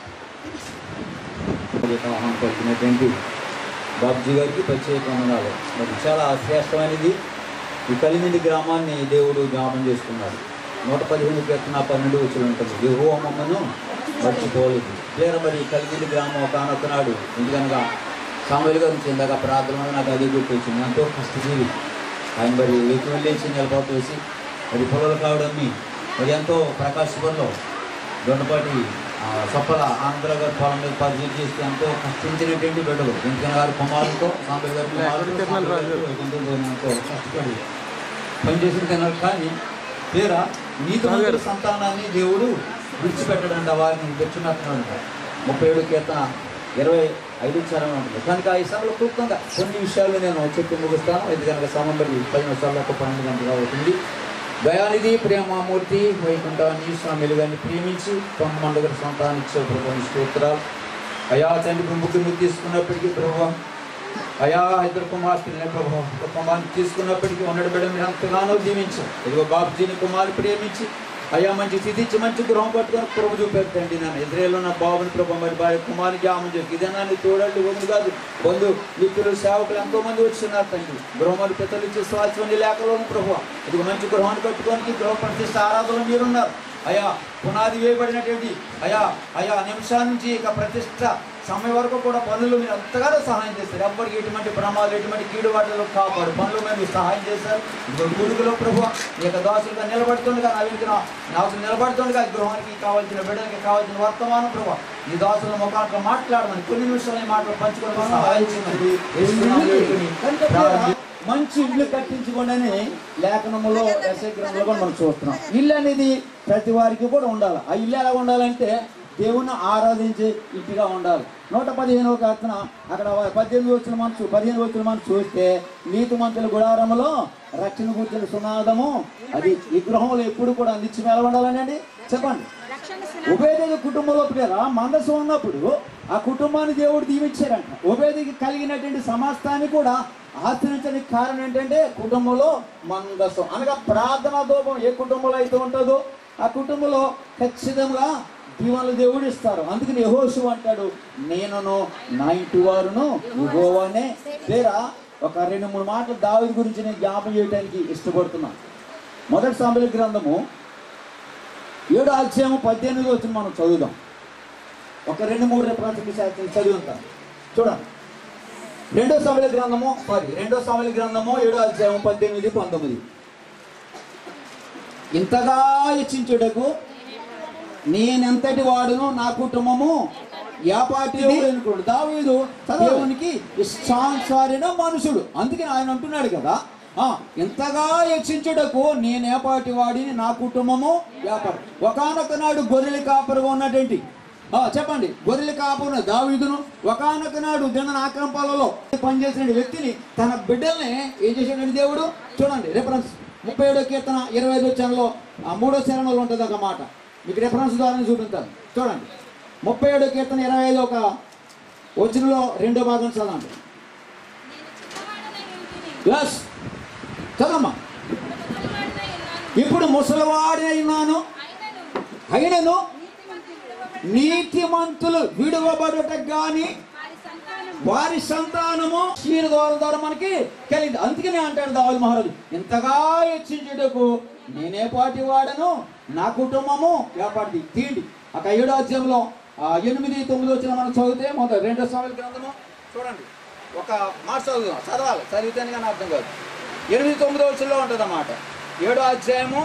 ఆహ్వానం పడుతున్నటువంటి బాబుజీ గారికి ప్రత్యేక వందనాలు. మరి చాలా శ్రేష్టమైనది ఈ కలిమిండి గ్రామాన్ని దేవుడు జ్ఞాపం చేసుకున్నాడు. నూట పదిహేను కీర్తన పన్నెండు వచ్చి ఉంటుంది. యెహోవా మమ్మను మర్చిపోలేదు. వేరే మరి కలిమిండి గ్రామం కానొక్కనాడు ఎందుకనగా సామూలు గారి చెందగా ప్రార్థన నాకు అదే గుర్తొచ్చింది. ఎంతో కష్టజీవి ఆయన మరి వెతి వెళ్ళేసి నిలబడి వేసి మరి పొలాలు కావడమ్మి మరి ఎంతో ప్రకాశపురంలో దొండపాటి సప్పల ఆంధ్ర గారి పొలం మీద పరిచయం చేస్తే ఎంతో కష్టించినటువంటి బిడ్డలు ఎందుకని గారి కుమారులతో సాంబయ్య గారి కుమారులతో ఎంతో కష్టపడి పనిచేసిన తిన్నారు. కానీ తీరా నీతిమంతుల సంతానాన్ని దేవుడు విడిచిపెట్టడంట వారిని తెచ్చున్నట్టున్నాడు. ముప్పై ఏడు కీర్తన ఇరవై ఐదు చరణం ఉంటుంది. కనుక ఈ సభలో క్లుప్తంగా కొన్ని విషయాలు నేను చెప్పి ముగిస్తాను. ఇది కనుక సమబడి పది నిమిషాల్లో ఒక పన్నెండు గంటలు అవుతుంది. దయానిధి ప్రేమామూర్తి వైకుంఠాన్ని స్వామిలు గారిని ప్రేమించి తొమ్మండుగ సంతాన్ని ఇచ్చే ప్రభుత్వం స్తోత్రాలు. అయా తండ్రి ముగ్గురిని తీసుకున్నప్పటికీ ప్రభావం అయా ఇద్దరు కుమార్తెని ప్రభావం కుమార్ని తీసుకున్నప్పటికీ ఉన్నడు బిడ్డ మీరు ఎంతగానో జీవించారు. ఇదిగో బాబుజీని కుమారుని ప్రేమించి అయ్యా మంచి స్థితి ఇచ్చి మంచి గృహం పట్టుకొని ప్రభు చూపెట్టండి. నన్ను ఎదురేలో నా బాబుని ప్రభు మరి భార్య కుమారునికి ఆమె చెప్పి ఇదేనా నీ తోడళ్ళు వదిలి కాదు బంధు మిత్రులు సేవకులు ఎంతో మంది వచ్చిన్నారు తండ్రి. గృహములు పితలు ఇచ్చి స్వాస్థ్యం లేఖలోని ప్రభు ఇది మంచి గృహాన్ని కట్టుకోనికి గృహ ప్రతిష్ట ఆరాధనలు మీరున్నారు. అయా పునాది వేయబడినటువంటి అయా అయా నిమిషాల నుంచి ఇక ప్రతిష్ట సమయం వరకు కూడా పనులు మీరు అంతగానో సహాయం చేస్తారు. ఎప్పటికీ ఎటువంటి ప్రమాదాలు ఎటువంటి కీడు వాటిలో కాపాడు పనులు మీరు సహాయం చేశారు. గుడుగులో ప్రభు ఈ యొక్క దాసులుగా నిలబడుతుండగా నా వీరికి నాసులు నిలబడుతుండగా గృహానికి కావాల్సిన బిడ్డలకి కావాల్సిన వర్తమానం ప్రభు ఈ దాసుల ముఖాంతో మాట్లాడమని కొన్ని నిమిషాలు మాటలు పంచుకొని సహాయం చేయండి. మంచి ఇల్లు కట్టించుకోండి లేఖనములో ఎస్ఐ గ్రంథంలో కూడా మనం చూస్తున్నాం. ఇల్లు అనేది ప్రతి వారికి కూడా ఉండాలి. ఆ ఇల్లు ఎలా ఉండాలంటే దేవుని ఆరాధించే ఇంటిగా ఉండాలి. నూట పదిహేనవ కీర్తన అక్కడ పద్దెనిమిది వచ్చిన మనసు పదిహేను వచ్చిన మనసు చూస్తే నీతి మంతుల గుడారములో రక్షణ కూర్చుని సునాదము అది ఈ గృహంలో ఎప్పుడు కూడా నిత్యం ఎలా ఉండాలనండి చెప్పండి. ఉభయదేవి కుటుంబంలో పేరా మందసం ఉన్నప్పుడు ఆ కుటుంబాన్ని దేవుడు దీవించారంట. ఉభయదేవికి కలిగినటువంటి సమస్తాన్ని కూడా ఆశ్రయించడానికి కారణం ఏంటంటే కుటుంబంలో మందసం అనగా ప్రార్థనా దూపం ఏ కుటుంబంలో అయితే ఉంటుందో ఆ కుటుంబంలో ఖచ్చితంగా దీవెనలు దేవుడు ఇస్తారు. అందుకని యెహోషువ అంటాడు నేనును నా ఇంటి వారును యెహోవానే. పేరా ఒక రెండు మూడు మాటలు దావీదు గురించి నేను జ్ఞాపకం చేయడానికి ఇష్టపడుతున్నాను. మొదటి సామెతల గ్రంథము ఏడు అధ్యాయము పద్దెనిమిది వచ్చిన మనం చదువుదాం. ఒక రెండు మూడు రేపు చదివి ఉంటాను చూడండి. రెండో సామెతల గ్రంథము సారీ రెండో సామెతల గ్రంథము ఏడో అధ్యాయము పద్దెనిమిది పంతొమ్మిది. ఇంతగా హెచ్చించుటకు నేనెంతటి వాడును నా కుటుంబము యాపాటి దేవుడు అనుకోండి. దావీదు దేవునికి ఇష్టానుసారైన మనుషుడు. అందుకని ఆయన అంటున్నాడు కదా, ఆ ఇంతగా హెచ్చించుటకు నేను ఏపాటి వాడిని, నా కుటుంబము వ్యాపారం. ఒకానొక నాడు గొర్రెల కాపరుగా ఉన్నటువంటి చెప్పండి గొర్రెల కాపున దావీదును ఒకానొక నాడు దిన ఆక్రంపాలలో పనిచేసిన వ్యక్తిని తన బిడ్డల్ని ఏం చేశాడండి దేవుడు. చూడండి రెఫరెన్స్ ముప్పై ఏడో కీర్తన ఇరవై ఐదో చరణంలో ఆ మూడో చరణంలో ఉంటుంది ఒక మాట, మీకు రెఫరెన్స్ ద్వారా చూపించాను. చూడండి ముప్పై ఏడో కీర్తన ఇరవై ఐదో ఒక వచనంలో రెండో భాగం చదవండి. ఎస్ చదమ్మా. ఇప్పుడు ముసలివాడినై ఉన్నాను, అయినను నీతిమంతులు విడువబడుట గాని వారి సంతానము క్షీణ ద్వారా ద్వారా మనకి కలిగింది. అందుకనే అంటాడు దావీదు మహారాజు, ఇంతగా హెచ్చించుటకు నేనే పాటి వాడను, నా కుటుంబము వ్యాపారి. తీండి ఒక ఏడో అధ్యాయంలో ఎనిమిది తొమ్మిది వచ్చిన మనం చదివితే మొదటి రెండో సామెతల గ్రంథము చూడండి, ఒక మాట చదువుదాం, చదవాలి చదివితేనే కానీ అర్థం కాదు. ఎనిమిది తొమ్మిది వచ్చులో ఉంటుంది అన్నమాట. ఏడో అధ్యాయము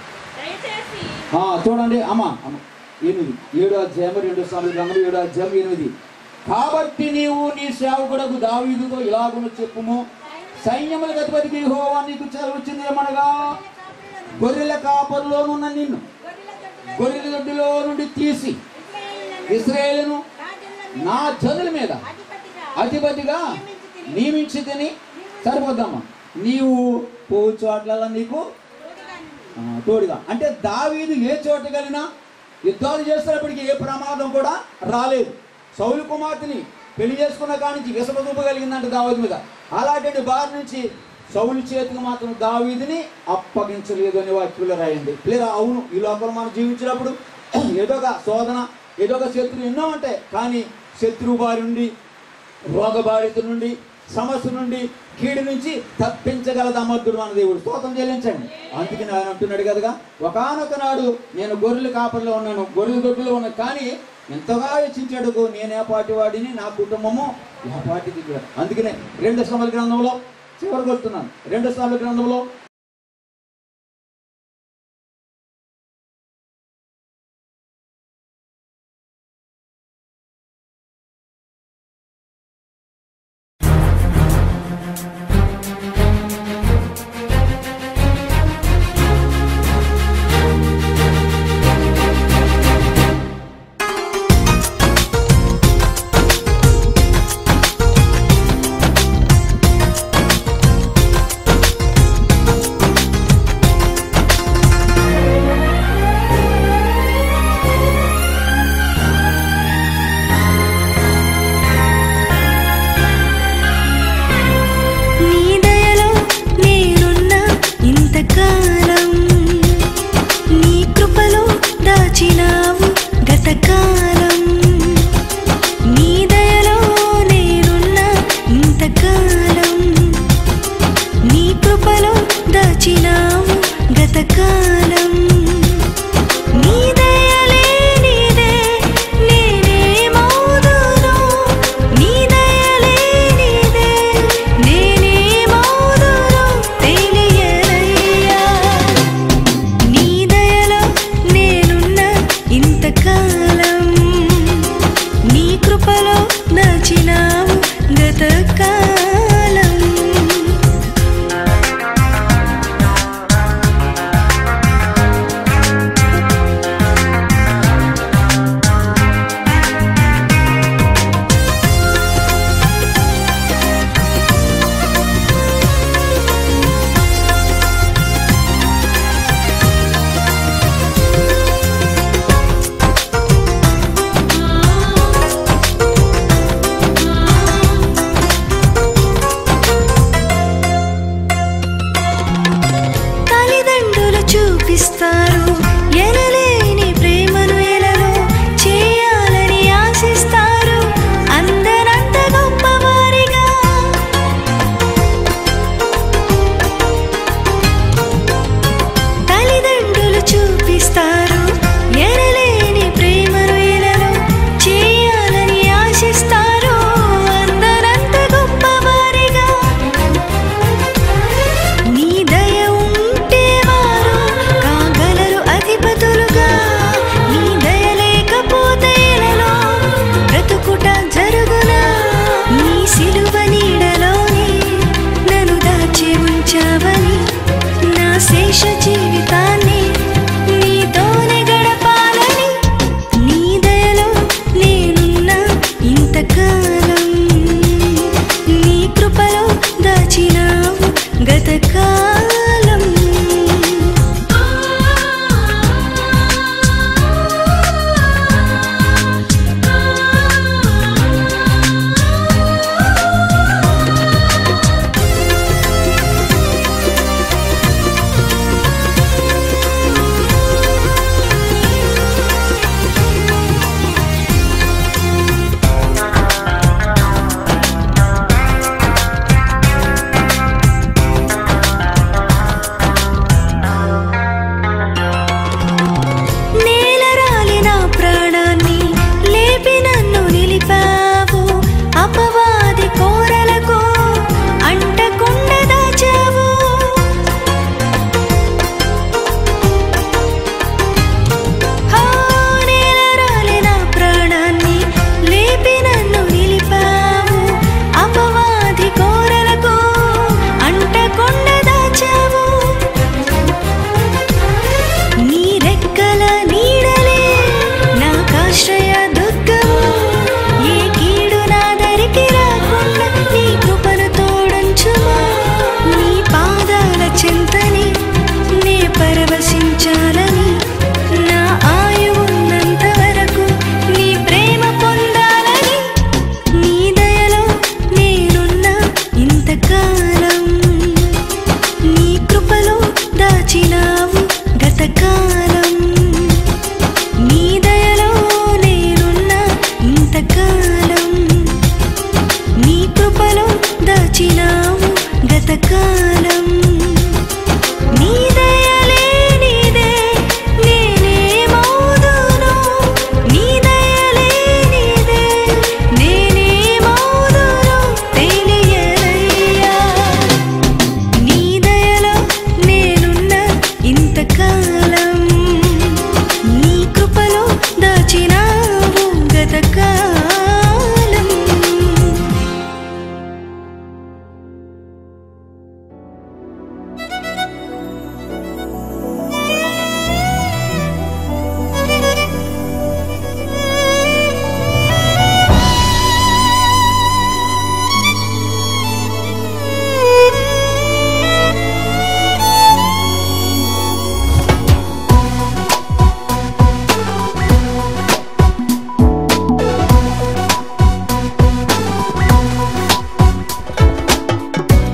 చూడండి అమ్మా అమ్మ ఎనిమిది ఏడో అధ్యాయము రెండో సామెతల గ్రంథము ఏడో అధ్యాయం ఎనిమిది. కాబట్టి నీవు నీ సేవకుడకు దావీదుతో ఇలాగును చెప్పుము, సైన్యములకు అధిపతికి యెహోవా నీకు వచ్చింది ఏమనగా, గొర్రెల కాపరులోనున్న నిన్ను గొర్రెల దొడ్డిలో నుండి తీసి ఇశ్రాయేలును నా జనుల మీద అధిపతిగా నియమించి తిని. సరిపోద్దమ్మా, నీవు పోవు చోట్ల నీకు తోడుగా. అంటే దావీదు ఏ చోట కలిగినా యుద్ధాలు చేస్తున్నప్పటికీ ఏ ప్రమాదం కూడా రాలేదు. సౌలు కుమార్తెని పెళ్లి చేసుకున్న కాడి నుంచి విషమదూప కలిగిందంటే దావీదు మీద. అలాంటి బారి నుంచి సౌలు చేతికి మాత్రం దావీదుని అప్పగించలేదు అని వాక్యంలో రాయండి. లేదా అవును, ఈ లోకంలో మనం జీవించినప్పుడు ఏదో ఒక శోధన, ఏదో ఒక శత్రువు ఎన్నో ఉంటాయి. కానీ శత్రువు బారి నుండి, రోగబారిత నుండి, సమస్య నుండి, కీడు నుంచి తప్పించగల సమర్థుడు మన దేవుడు. స్తోత్రం చెల్లించండి. అందుకని ఆయన అంటున్నాడు కదగా, ఒకానొక నాడు నేను గొర్రెల కాపరిలో ఉన్నాను, గొర్రెల దొడ్డులో ఉన్నాను, కానీ ఎంతగా హెచ్చించాడు నేనే పాటి వాడిని, నా కుటుంబము ఆ పాటికి. అందుకనే రెండు సామెతల గ్రంథంలో చివరికి వస్తున్నాను. రెండు సామెతల గ్రంథంలో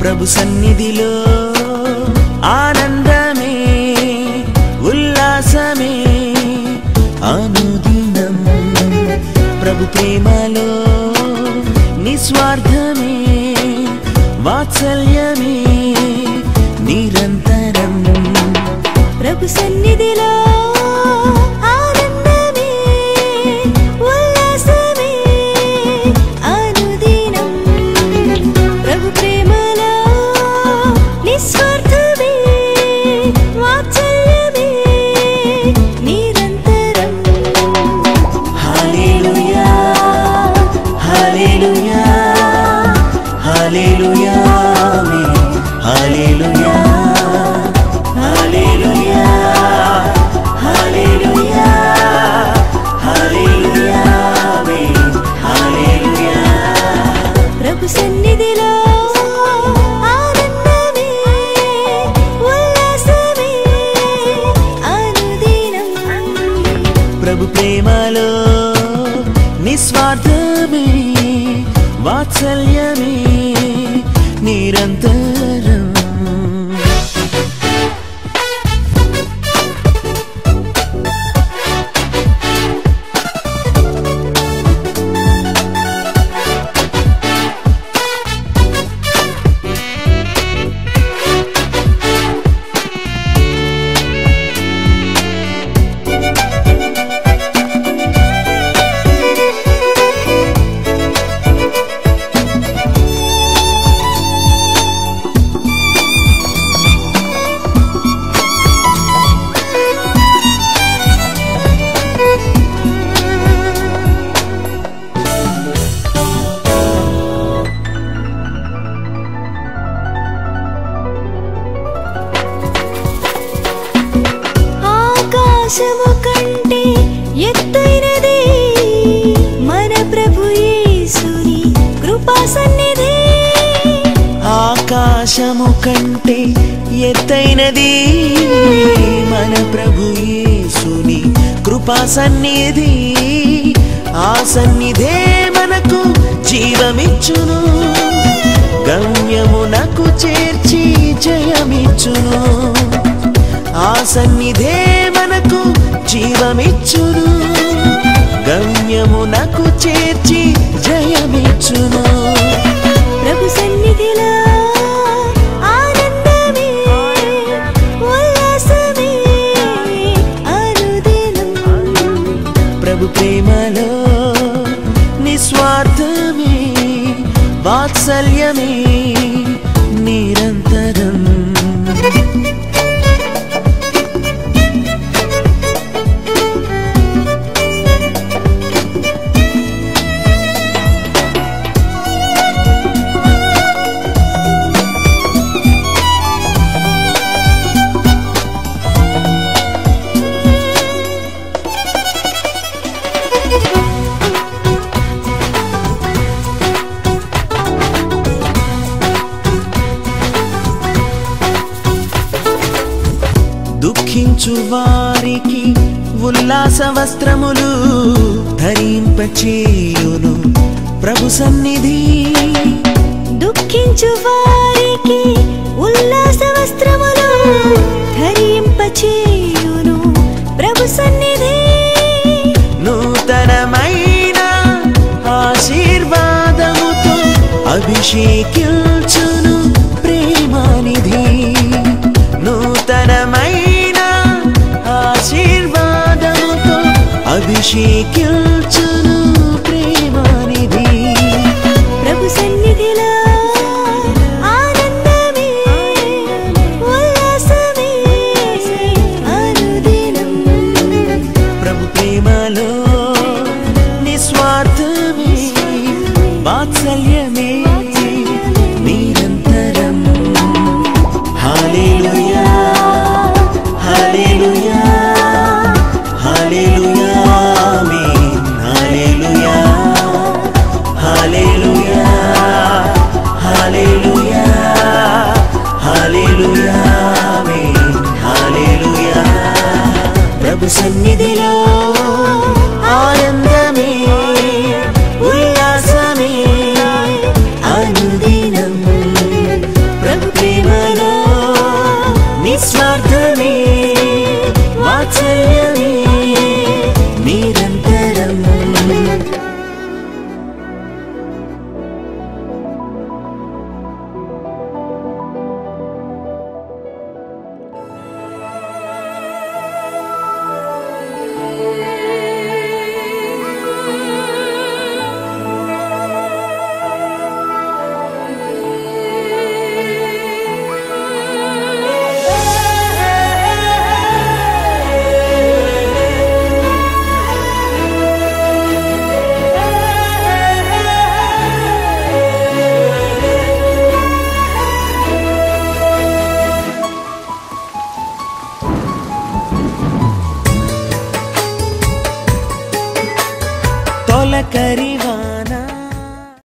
ప్రభు సన్నిధిలో ఆనందమే ఉల్లాసమే అనుదినం ప్రభు ప్రేమలో నిస్వార్థమే వాత్సల్యమే నిరంతరం ప్రభు సన్నిధిలో ఆనందమే ఉల్లాసమే అనుదినం ప్రభు ప్రేమలో నిస్వార్థమే వాత్సల్యమే నిరంతరం హల్లెలూయా హల్లెలూయా హల్లెలూయా హల్లెలూయా హల్లెలూయా హల్లెలూయా హల్లెలూయా హల్లెలూయా ప్రభు సన్నిధిలో ఆనందమే ఉల్లాసమే అనుదినం ప్రభు ప్రేమలో నిస్వార్థమే వాత్సల్యమే నిరంతరం ఆకాశము కంటే ఎత్తైనది మన ప్రభు యేసుని కృపా సన్నిధి ఆకాశము కంటే ఎత్తైనది మన ప్రభు యేసుని కృపా సన్నిధి ఆ సన్నిధే మనకు జీవమిచ్చును గమ్యమునకు చేర్చి జయమిచ్చును ఆ సన్నిధే మనకు జీవమిచ్చును గమ్యమునకు చేర్చి జయమిచ్చును ప్రభు సన్నిధిలో ఆనందమే ఉల్లాసమే అనుదినం ప్రభు ప్రేమలో నిస్వార్థమే వాత్సల్యమే నిరంతరం దుఃఖించు వారికి ఉల్లాస వస్త్రములు ధరింపచేయును ప్రభు సన్నిధి దుఃఖించు వారికి ఉల్లాస వస్త్రములు ధరింపచేయును ప్రభు సన్నిధి నూతనమైన ఆశీర్వాదముతో అభిషేకించును ప్రేమానిధి నూతనమైన ఆశీర్వాదముతో అభిషేకించును ప్రేమానిధి ప్రభు సన్నిధిలో ఆనందమే ఉల్లాసమే అనుదినం ప్రభు ప్రేమలో నిస్వార్థమే వాత్సల్యమే